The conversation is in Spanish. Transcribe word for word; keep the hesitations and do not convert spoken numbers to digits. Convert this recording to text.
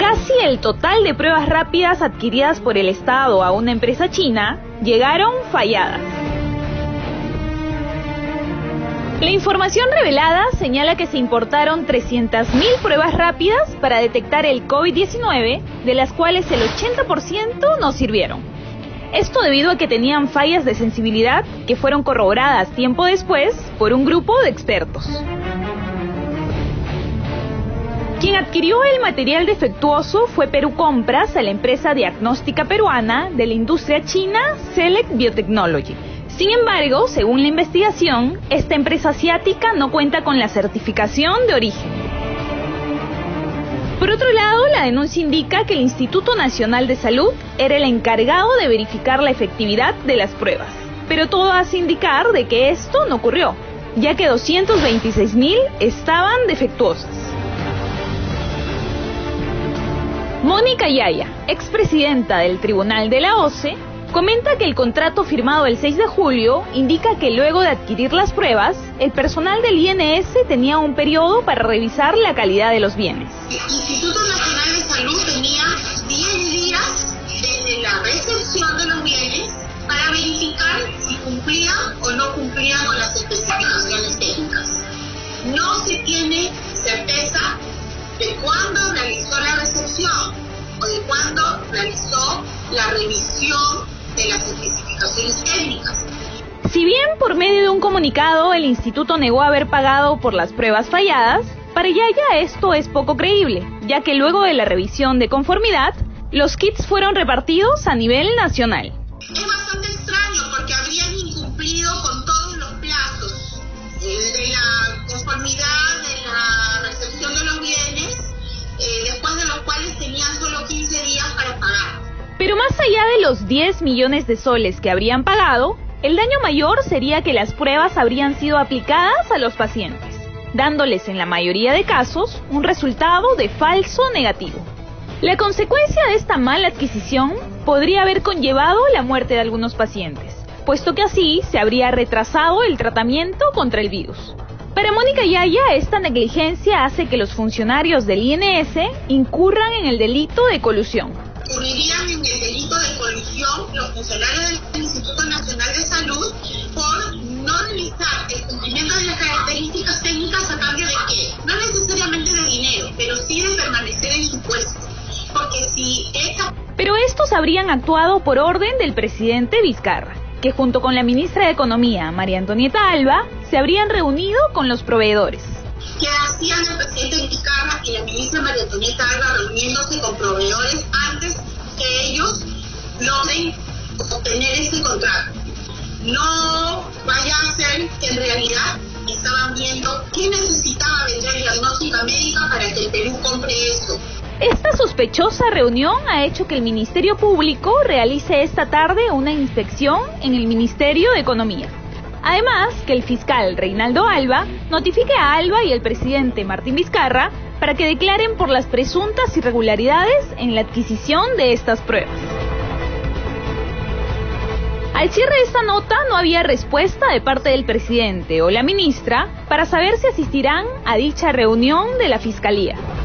casi el total de pruebas rápidas adquiridas por el Estado a una empresa china llegaron falladas. La información revelada señala que se importaron trescientas mil pruebas rápidas para detectar el COVID diecinueve, de las cuales el ochenta por ciento no sirvieron. Esto debido a que tenían fallas de sensibilidad que fueron corroboradas tiempo después por un grupo de expertos. Quien adquirió el material defectuoso fue Perú Compras a la empresa diagnóstica peruana de la industria china Select Biotechnology. Sin embargo, según la investigación, esta empresa asiática no cuenta con la certificación de origen. Por otro lado, la denuncia indica que el Instituto Nacional de Salud era el encargado de verificar la efectividad de las pruebas. Pero todo hace indicar de que esto no ocurrió, ya que doscientos veintiséis mil estaban defectuosas. Mónica Yaya, expresidenta del Tribunal de la O C E, comenta que el contrato firmado el seis de julio indica que luego de adquirir las pruebas, el personal del I N S tenía un periodo para revisar la calidad de los bienes. El Instituto Nacional de Salud tenía diez días desde la recepción de los bienes para verificar si cumplían o no cumplían con las especificaciones técnicas. No se tiene certeza de cuándo realizó la recepción o de cuándo realizó la revisión de las especificaciones técnicas. Si bien por medio de un comunicado el instituto negó haber pagado por las pruebas falladas, para Yaya esto es poco creíble, ya que luego de la revisión de conformidad, los kits fueron repartidos a nivel nacional. Es bastante extraño porque habrían incumplido con todos los plazos eh, de la conformidad, de la recepción de los bienes, eh, después de los cuales tenían solo quince días para pagar. Pero más allá de los diez millones de soles que habrían pagado, el daño mayor sería que las pruebas habrían sido aplicadas a los pacientes, dándoles en la mayoría de casos un resultado de falso negativo. La consecuencia de esta mala adquisición podría haber conllevado la muerte de algunos pacientes, puesto que así se habría retrasado el tratamiento contra el virus. Para Mónica Yaya, esta negligencia hace que los funcionarios del I N S incurran en el delito de colusión. Incurrirían en el delito de colusión los funcionarios del Instituto Nacional de Salud por no realizar el cumplimiento de las características técnicas a cambio de qué, no necesariamente de dinero, pero sí de permanecer en su puesto. Porque si esta... Pero estos habrían actuado por orden del presidente Vizcarra, que junto con la ministra de Economía, María Antonieta Alba, se habrían reunido con los proveedores. ¿Qué hacían el presidente Vizcarra y la ministra María Antonieta Alba reuniéndose con proveedores antes que ellos logren obtener este contrato? No vaya a ser que en realidad estaban viendo qué necesitaba vender diagnóstica médica para que el Perú compre eso. Esta sospechosa reunión ha hecho que el Ministerio Público realice esta tarde una inspección en el Ministerio de Economía. Además, que el fiscal Reinaldo Alba notifique a Alba y al presidente Martín Vizcarra para que declaren por las presuntas irregularidades en la adquisición de estas pruebas. Al cierre de esta nota no había respuesta de parte del presidente o la ministra para saber si asistirán a dicha reunión de la Fiscalía.